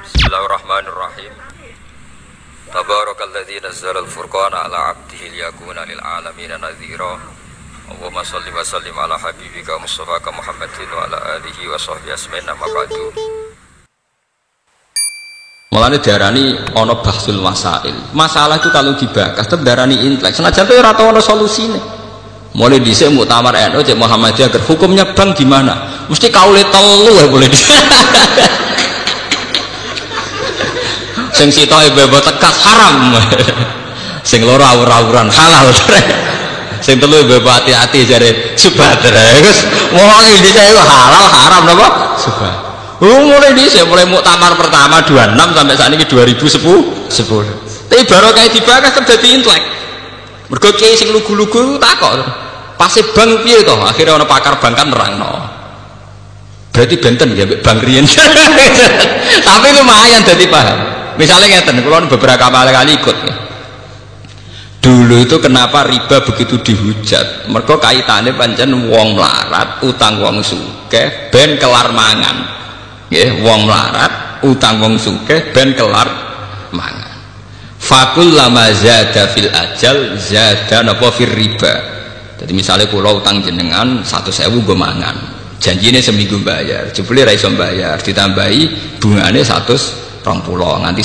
Bismillahirrahmanirrahim. Tabarakalladzi nazzala al-furqana ala 'abdihi liyakuna lil 'alamin nadhira. Allahumma shalli wa sallim ala habibika Mustafa Muhammadin wa ala alihi wa sahbihi asma'in amma ba'du. Mulane diarani ana bahsul masail. Masalah itu kalau dibahas tetep diarani intelek. Senajan itu ora tau ana solusine. Mulai dhisik muktamar NU Cek Muhammadiyah agar hukumnya bank gimana? Mesti kaule telu ya boleh. Sing sitoke bebas tekas haram. Sing loro awur-awuran halal. Sing telu bebas hati-hati jare subhadra. Wis mulai dhisik halal haram napa? Subhan. Mulai dhisik mulai muktamar pertama 26 sampai saat ini 2010. Tapi baru kayak dibahas terjadi intelek. Mergo kiai sing lugu-lugu takok. Pase bank piye to? Akhire ana pakar bank kan nerangno. Berarti benten ya mbek bank riyen. Tapi lumayan dadi paham. Misalnya ngeten, kula beberapa kali ikut. Dulu itu kenapa riba begitu dihujat? Mergo kaitane pancen wong melarat, utang wong sugih ben kelar mangan. Nggih, wong melarat, utang wong sugih ben kelar mangan. Fakul lama zada fil ajal zada napa fir riba. Jadi misalnya kula utang jenengan 100.000 nggo mangan, janjine seminggu bayar, jebule ra iso bayar, ditambahi bungane 120 nganti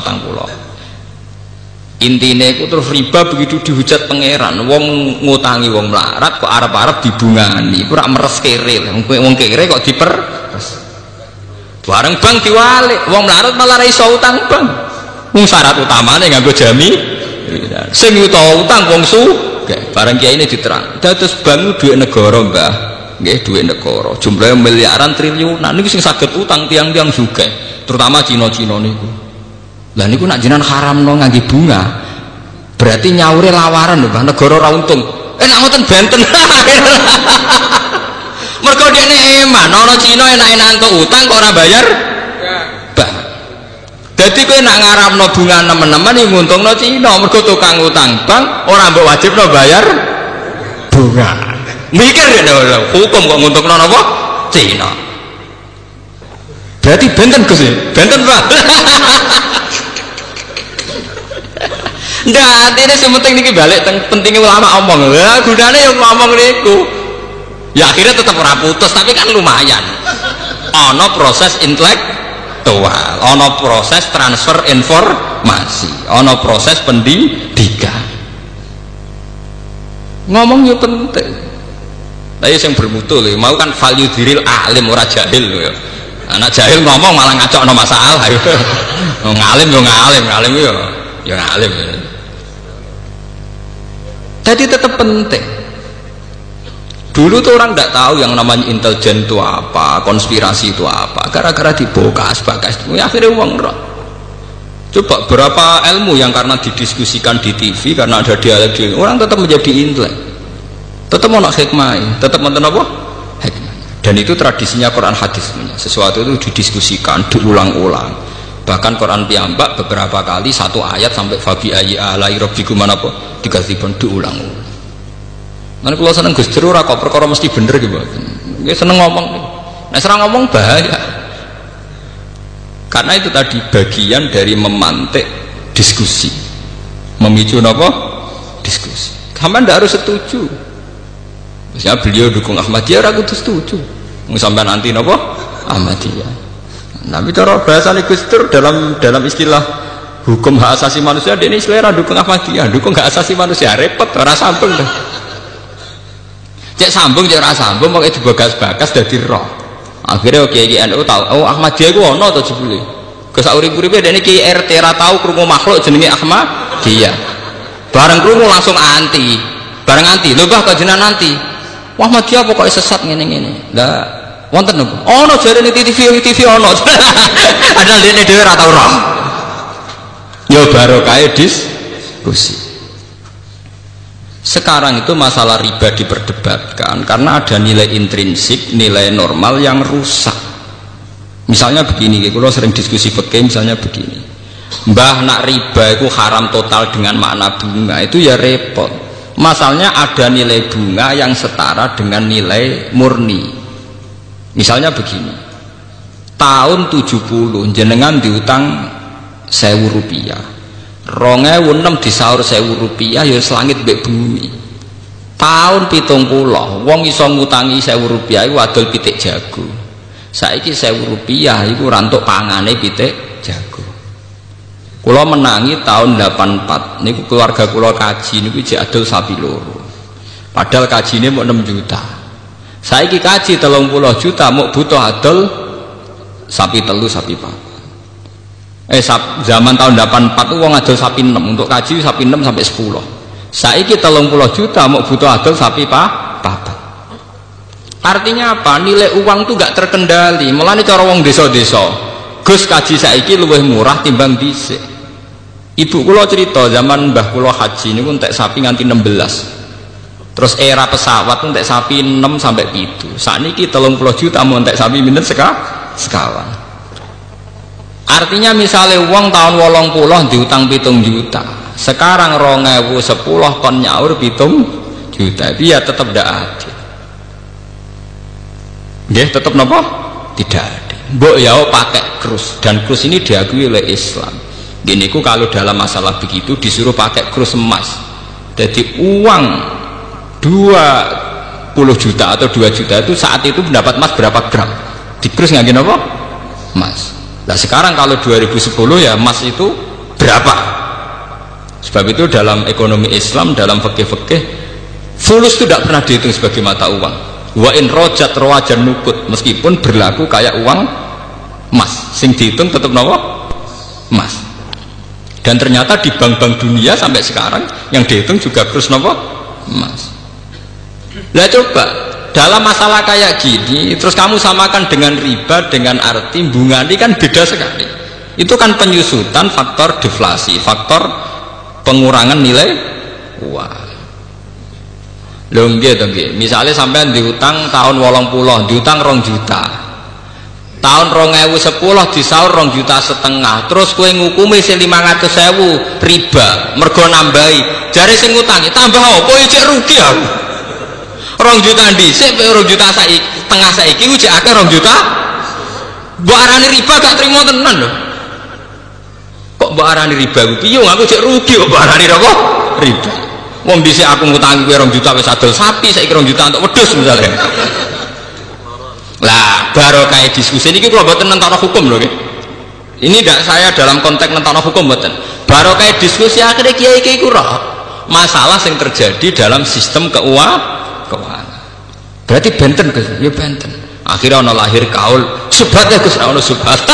140. Intine iku terus riba begitu dihujat pangeran, wong ngutangi wong melarat kok arep-arep dibungani, iku ora meres kere, wong kere kok diper. Bareng bank diwalik, wong melarat malah ra iso utang bank. Wong syarat utamane nganggo jami sing utawa utang wong sugih barang kiai ini diterang dados bank duit negara mbah nggih duit negara jumlahnya miliaran triliunan niku sing saged utang tiang-tiang sugih terutama Cina-Cina niku lah niku nak jenengan haramno ngangge bunga berarti nyaure lawaran lho Mbah negara ora untung nak ngoten benten mergo dekne eman ana Cina enak-enak entuk utang kok ora bayar jadi kowe nak ngarapno bunga nemen-nemen iki nguntungno Cina mergo tukang utang bank ora mbok wajibno bayar bunga. Mikir ya hukum kok nguntungno napa? Cina. Berarti benten Gus ya? Benten Pak. Ndak, artine sementing niki balik pentingnya ulama omong. Lah gunane yo ngomong niku. Ya akhirnya tetap ora putus tapi kan lumayan. Ana proses intelek ono proses transfer informasi, ono proses pendidikan. Ngomong yo penting. Tapi yang bermutu lho, mau kan value diril alim ora jahil lho ya. Anak jahil ngomong malah ngacokno masalah ayo. Ngalim yo ngalim yo ya ngalim. Jadi tetap penting. Dulu tuh orang tidak tahu yang namanya intelijen itu apa, konspirasi itu apa. Gara-gara dibokas, ya akhirnya uang roh. Coba berapa ilmu yang karena didiskusikan di TV, karena ada dialog, orang tetap menjadi intelek. Tetap mau nak hikmah, tetap mau apa? Hikmah. Dan itu tradisinya Quran hadis. Sesuatu itu didiskusikan, diulang-ulang. Bahkan Quran piyambak beberapa kali satu ayat sampai fabi ayyi alai rabbikum manapa digantikan diulang-ulang. Mana kalau seneng Gus Dur ora kok perkara mesti bener gitu. Dia seneng ngomong. Nah serang ngomong bahaya. Karena itu tadi bagian dari memantik diskusi, memicu apa? Diskusi. Kamu ndak harus setuju. Misalnya beliau dukung Ahmadiyah, aku tuh setuju. Sampai nanti apa? Ahmadiyah. Tapi cara bahasa Gus Dur dalam istilah hukum hak asasi manusia, dia ini selera dukung Ahmadiyah, dukung hak asasi manusia repot, ora sambung dah. Cek sambung cek ora sambung pokoke dibagas-bagas dadi roh. Akhirnya kiai NU tahu oh Ahmadiyah iku ana to jebule. Gus urip-uripe dene kiai RT ra tau krungu makhluk jenenge Ahmadiyah. Bareng krungu langsung anti. Bareng anti, lho Mbah kok jenengan anti. Wah Ahmadiyah pokoke sesat ngene-ngene. Lah wonten nopo? Ana jarene TV ana. Padahal dene dhewe ra tau roh. Ya barokah diskusi. Sekarang itu masalah riba diperdebatkan karena ada nilai intrinsik, nilai normal yang rusak. Misalnya begini, kalau sering diskusi fikih misalnya begini, mbah nak riba itu haram total dengan makna bunga itu ya repot. Masalahnya ada nilai bunga yang setara dengan nilai murni. Misalnya begini, tahun 70 jenengan diutang 1.000 rupiah, 2006 disaur 1.000 rupiah ya selangit mbek bumi. Tahun 70 wong iso ngutangi 1.000 rupiah iku adol pitik jago. Saiki 1.000 rupiah iku rantuk pangane pitik jago. Kula menangi tahun 84 niku keluarga kula kaji niku jek adol sapi loro. Padahal kajine mau 6 juta. Saiki kaji 30 juta mau butuh adol sapi telu sapi papat. Zaman tahun 84 itu wong adol sapi 6 untuk kaji sapi 6 sampai 10. Saiki 30 juta mau butuh adol sapi papat. Artinya apa? Nilai uang itu gak terkendali. Mulane cara wong desa-desa, Gus kaji saiki luwih murah timbang dhisik. Ibu kula cerita zaman mbah kula haji niku entek sapi nganti 16. Terus era pesawat entek sapi 6 sampai 7. Sakniki 30 juta mau entek sapi pinten sekawan. Artinya misalnya uang tahun 80 diutang 7 juta. Sekarang 2010 kon nyaur 7 juta. Dia tetap ndak adil. Nggih, tetap napa? Tidak adil. Mbok ya pakai krus dan krus ini diakui oleh Islam. Gini ku kalau dalam masalah begitu disuruh pakai krus emas. Jadi uang 20 juta atau 2 juta itu saat itu mendapat emas berapa gram? Di krus nggak gini apa? Emas. Nah sekarang kalau 2010 ya emas itu berapa? Sebab itu dalam ekonomi Islam, dalam fikih fulus itu tidak pernah dihitung sebagai mata uang. Wa in rojat rawajan nukut, meskipun berlaku kayak uang emas, sing dihitung tetap napa? Emas. Dan ternyata di bank-bank dunia sampai sekarang yang dihitung juga krus napa? Emas. Lah coba dalam masalah kayak gini terus kamu samakan dengan riba dengan arti bunga ini kan beda sekali. Itu kan penyusutan faktor deflasi, faktor pengurangan nilai uang. Lho nggih to nggih. Misale sampean diutang tahun 80, diutang 2 juta. Tahun 2010 disaur 2,5 juta. Terus kowe ngukumi sing 500.000 riba, mergo nambahi. Jare sing ngutangi tambah apa iki rugi aku. 2 juta dhisik 2 juta saiki, setengah saiki ku jek akeh 2 juta. Mbok arani riba gak trimo tenan lho. Kok mbok arani riba ku piye aku jek rugi kok mbok arani apa? Riba. Wong dhisik aku ngutangi kowe 2 juta wis adol sapi, saiki 2 juta untuk wedhus misalnya. Lah, baru kayak diskusi ini kula mboten nentara hukum lho nggih. Ini tidak saya dalam konteks nentara hukum mboten. Baru kayak diskusi akhirnya kiai-kiai ku roh masalah yang terjadi dalam sistem keuangan. Berarti benten Gus, ya benten. Akhirnya ono lahir kaul subhat ya Gus, ono subhat.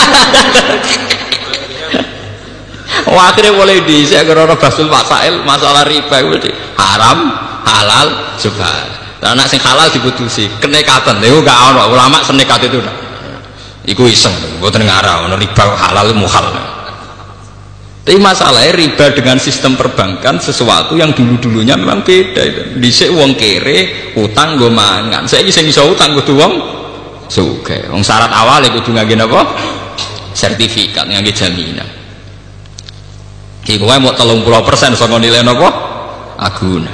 Wah, akhirnya mulai saya karena basul masail masalah riba itu haram, halal, subhat. Nah, anak sing halal diputusi kenekatan. Itu gak ono ulama senekat itu. Iku iseng, mboten ngarah ono riba halal muhal. Tapi masalahnya riba dengan sistem perbankan sesuatu yang dulu-dulunya memang beda itu. Dhisik wong kere utang nggo mangan. Saiki sing iso utang kudu wong sugih. Wong syarat awal kudu ngangge napa? Sertifikat ngangge jaminan. Ki kowe mau 30% saka nilai napa? Agunan.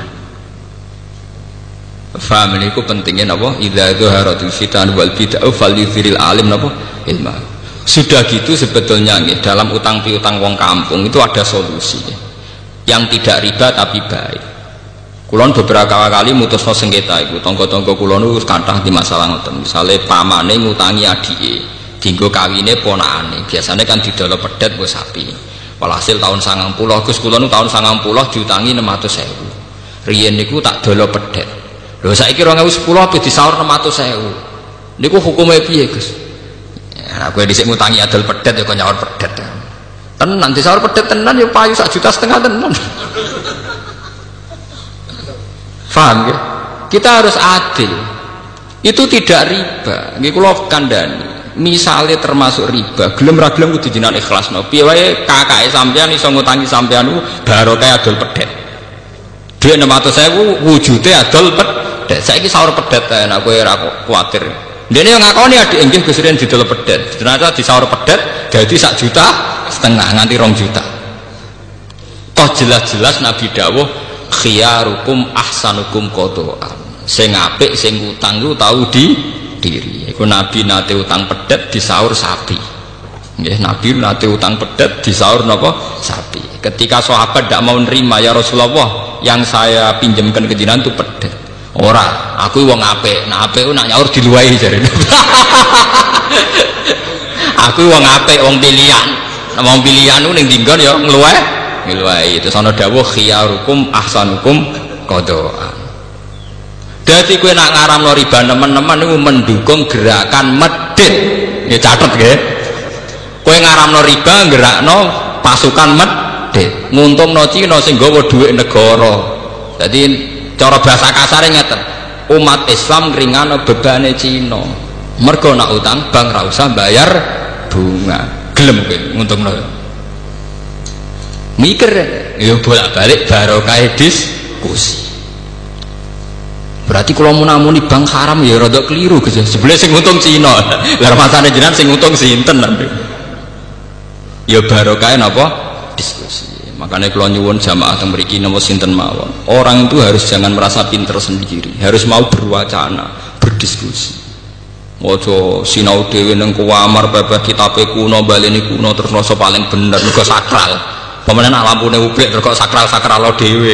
Faham niku pentingnya napa? Idza dhaharatul fitan wal bid'ah falyuziril alim napa? Ilmu. Sudah gitu sebetulnya nih, dalam utang piutang wong kampung itu ada solusi yang tidak riba tapi baik. Kulon beberapa kali mutusno sengketa itu tonggo-tonggo kulon itu kathah di masalah ngoten. Misale pamane ngutangi adike, dinggo kawine ponakane. Biasanya kan didolo pedet nggo sapi. Walhasil tahun 90 Gus kulon tahun 90 diutangi 600.000. Riyen niku tak dolo pedet. Lho saiki 2010 ape disaur 600.000. Niku hukume piye Gus? Nah, gue disik ngutangi adol pedet ya kok nyaur pedet ya. Tenan disaur pedet tenan ya payu 1,5 juta tenan. Paham ya? Kita harus adil. Itu tidak riba. Nggih kula kandhani. Misale termasuk riba, gelem ra gelem kudu jenengan ikhlasno. Piye wae kakake sampean iso ngutangi sampean ku barokah adol pedet. Dhuwit 600.000 wujude adol pedet. Saiki saur pedet ae nek kowe ora kuwatir. Dene yang ngakoni adik nggih Gus Riyen didol pedet. Ternyata disaur pedet dadi 1,5 juta nganti 2 juta. Toh jelas-jelas Nabi dawuh khiyarukum ahsanukum qadaan. Sing apik sing utang ku tau diri. Iku Nabi nate utang pedet di sahur sapi. Nggih, Nabi nate utang pedet di sahur napa? Sapi. Ketika sahabat tidak mau nerima, ya Rasulullah, yang saya pinjamkan ke jenengan itu pedet. Ora, aku wong apik. Nah apik ku nak nyaur diluwahi jarene. Aku wong apik, wong pilihan. Nah wong pilihan ku ning dinggon ya ngluwahi. Itu ana dawuh khiyarukum ahsanukum qada'an. Dadi kowe nak ngaramno riba teman-teman niku mendukung gerakan medit. Nggih catet nggih. Kowe ngaramno riba gerakno pasukan medit, nguntungno Cina sing nggawa dhuwit negara. Dadi cara bahasa kasare ngeten, umat Islam ngringano bebane Cina. Mergo nak utang bank ra usah bayar bunga. Gelem kowe nguntungno. Mikir ya bolak-balik barokah diskusi. Berarti kalau mau namuni bank haram ya rada keliru gitu. Sebenarnya sing untung Cina. Lah masane jenengan sing untung sinten nanti. Ya barokah napa diskusi. Makanya kalau nyuwun jamaah teng mriki napa sinten mawon. Orang itu harus jangan merasa pinter sendiri, harus mau berwacana, berdiskusi. Ojo sinau dhewe ning kuamar babeh kitabe kuno baleni kuno terus rasa paling bener mergo sakral. Pemenen lampune ublik terus kok sakral-sakral dhewe.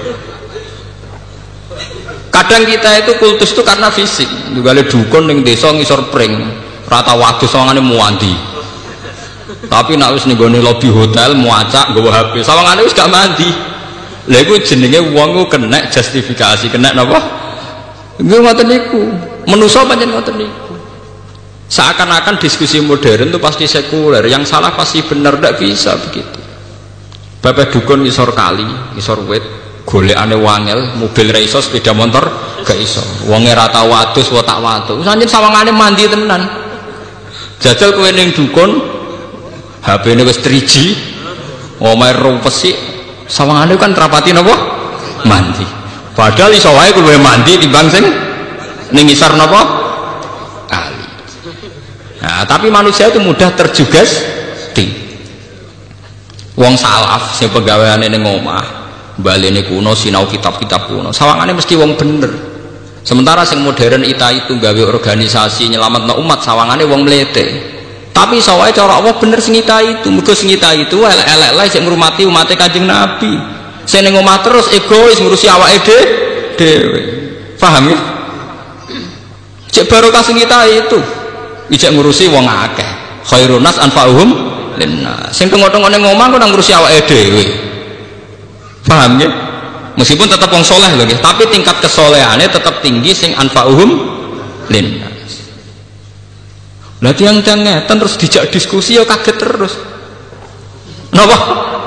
Kadang kita itu kultus itu karena fisik. Juga dukun ning desa ngisor pring, rata wadus sawangane muandi. Tapi nek wis ning gone lobi hotel muacak nggawa HP, sawangane wis gak mandi. Lha iku jenenge wong ku kena justifikasi, kena napa? Nggih ngoten niku. Manusa pancen ngoten niku. Seakan-akan diskusi modern itu pasti sekuler, yang salah pasti benar, tidak bisa begitu. Bapak dukun ngisor kali, ngisor wit, golekane wangel, mobil ra iso, sepeda motor gak iso. Wonge ra tau wadus, wa tak watu. Sanjen sawangane mandi tenan. Jajal kowe ning dukun, HP-ne wis 3G, omahe rumpesik, sawangane kan trapati napa? Mandi. Padahal iso wae kowe mandi timbang sing ning ngisor napa? Kali. Nah, tapi manusia itu mudah terjugesti. Wong salaf sing pegawaiane ning omah, balene kuno sinau kitab-kitab kuno, sawangane mesti wong bener. Sementara sing modern itu gawe organisasi nyelametno umat, sawangane wong mlete. Tapi sawae cara Allah bener sing itu, mergo sing itu elek-elek sing ngurmati umate Kanjeng Nabi. Sing ning omah terus egois ngurusi awake dhewe. Paham ya? Cek barokah sing itu. Ijek ngurusi wong akeh. Khairun nas anfa'uhum linnas. Sing tengok-tengok ning omah kok nang ngurusi awake dhewe. Paham ya? Meskipun tetap wong soleh lho nggih, tapi tingkat kesolehane tetap tinggi sing anfa'uhum linnas. Lah tiang-tiang ngeten terus dijak diskusi ya kaget terus. Napa?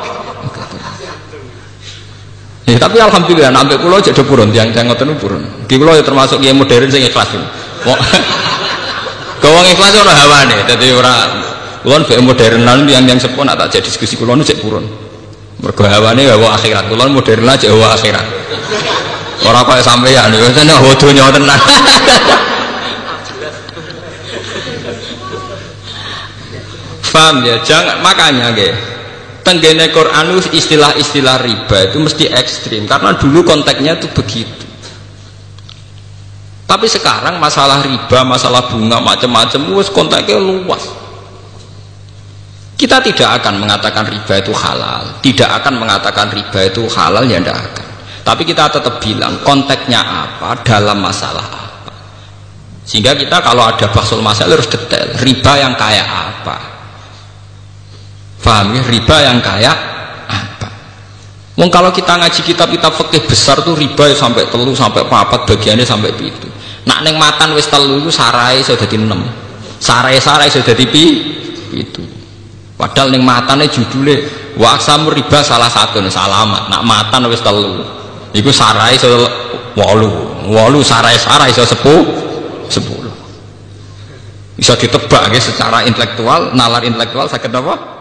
Ya, tapi alhamdulillah sampai kula aja do purun tiang-tiang ngoten purun. Ki kula ya termasuk kiai modern sing ikhlas. Wong ikhlas ora hawane, dadi ora kula mbek modernan tiang-tiang sepuh nak tak jak diskusi kula nu cek purun. Mergo hawane hawa akhirat, kula modern aja hawa akhirat. Ora kaya sampeyan yo jane hawa donya tenan. Paham ya? Jangan, makanya nggih. Tenggene Quran istilah-istilah riba itu mesti ekstrim karena dulu konteksnya itu begitu. Tapi sekarang masalah riba, masalah bunga macam-macam wis konteksnya luas. Kita tidak akan mengatakan riba itu halal, tidak akan mengatakan riba itu halal ya tidak akan. Tapi kita tetap bilang konteksnya apa, dalam masalah apa. Sehingga kita kalau ada bahsul masalah harus detail. Riba yang kayak apa? Paham ya? Riba yang kayak apa? Wong kalau kita ngaji kitab-kitab fikih besar tuh riba ya sampai 3 sampai 4 bagiannya sampai 7. Nak neng matan wis 3 itu sarai sudah dadi 6. Sarai sudah dadi 7. Padahal neng matane judulnya wa aqsamur riba salah satu salamat. Nak matan wis 3. Iku sarai sudah 8 sarai sudah 10. Bisa ditebak ya secara intelektual, nalar intelektual sakit apa?